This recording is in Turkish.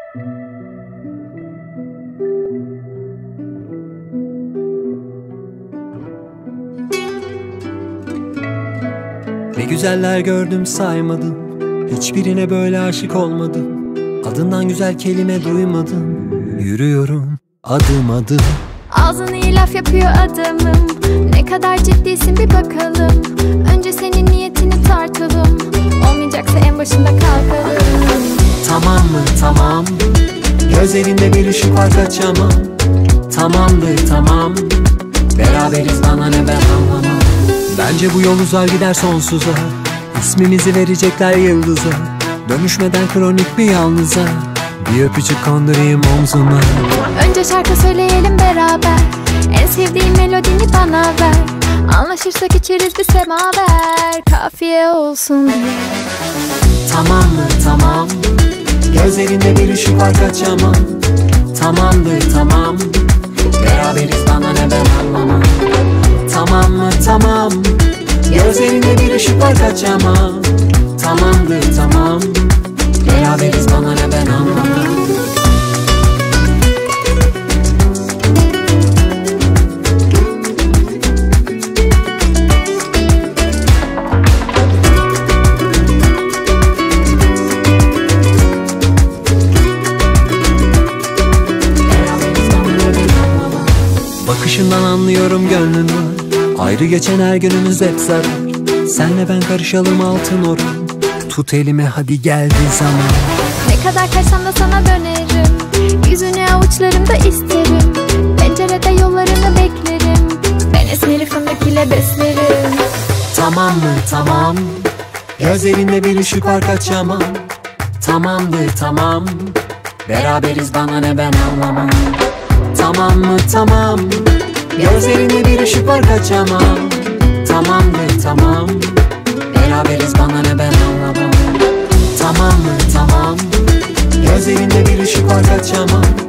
Ne güzeller gördüm saymadım, hiçbirine böyle aşık olmadım. Adından güzel kelime duymadım, yürüyorum adım adım. Ağzın iyi laf yapıyor adamım, ne kadar ciddisin bir bakalım. Önce senin niyetini tartalım, olmayacaksa en başında kalkalım. Tamam mı tamam, gözlerinde bir ışık var kaçamam. Tamamdır tamam, beraberiz bana ne ben anlamam. Bence bu yol uzar gider sonsuza, İsmimizi verecekler yıldıza. Dönüşmeden kronik bir yalnıza, bir öpücük kondurayım omzuna. Önce şarkı söyleyelim beraber, en sevdiğin melodini bana ver. Anlaşırsak içeriz bir semaver, kafiye olsun diye. Tamam mı tamam, gözlerinde bir ışık var kaçamam. Tamamdır tamam, beraberiz bana ne ben anlamam. Tamam mı tamam, gözlerinde bir ışık var kaçamam. Tamamdır tamam, beraberiz bana ne ben anlamam. Bakışından anlıyorum gönlün var, ayrı geçen her günümüz hep zarar. Senle ben karışalım altın oran, tut elime hadi geldi zaman. Ne kadar kaçsam da sana dönerim, yüzünü avuçlarımda isterim. Pencerede yollarını beklerim, ben esmeri fındık beslerim. Tamam mı tamam, gözlerinde bir ışık var kaçamam. Tamamdır tamam, beraberiz bana ne ben anlamam. Tamam mı tamam, gözlerinde bir ışık var kaçamam. Tamamdır tamam, beraberiz bana ne ben anlamam. Tamam mı tamam, gözlerinde bir ışık var kaçamam.